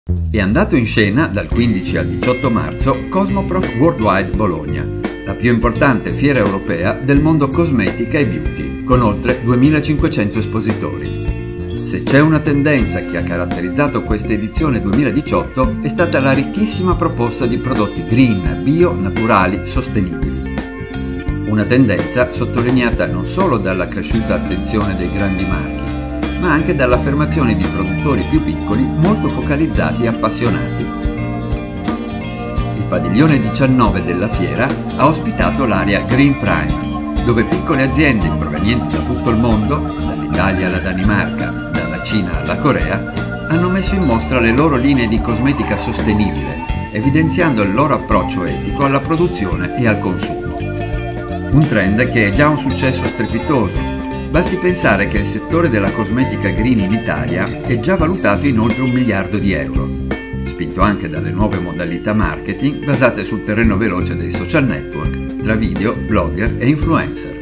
È andato in scena dal 15 al 18 marzo Cosmoprof Worldwide Bologna, la più importante fiera europea del mondo cosmetica e beauty, con oltre 2500 espositori. Se c'è una tendenza che ha caratterizzato questa edizione 2018 è stata la ricchissima proposta di prodotti green, bio, naturali, sostenibili. Una tendenza sottolineata non solo dalla cresciuta attenzione dei grandi marchi, ma anche dall'affermazione di produttori più piccoli molto focalizzati e appassionati. Il padiglione 19 della fiera ha ospitato l'area Green Prime, dove piccole aziende provenienti da tutto il mondo, dall'Italia alla Danimarca, dalla Cina alla Corea, hanno messo in mostra le loro linee di cosmetica sostenibile, evidenziando il loro approccio etico alla produzione e al consumo. Un trend che è già un successo strepitoso. Basti pensare che il settore della cosmetica green in Italia è già valutato in oltre 1 miliardo di euro, spinto anche dalle nuove modalità marketing basate sul terreno veloce dei social network, tra video, blogger e influencer.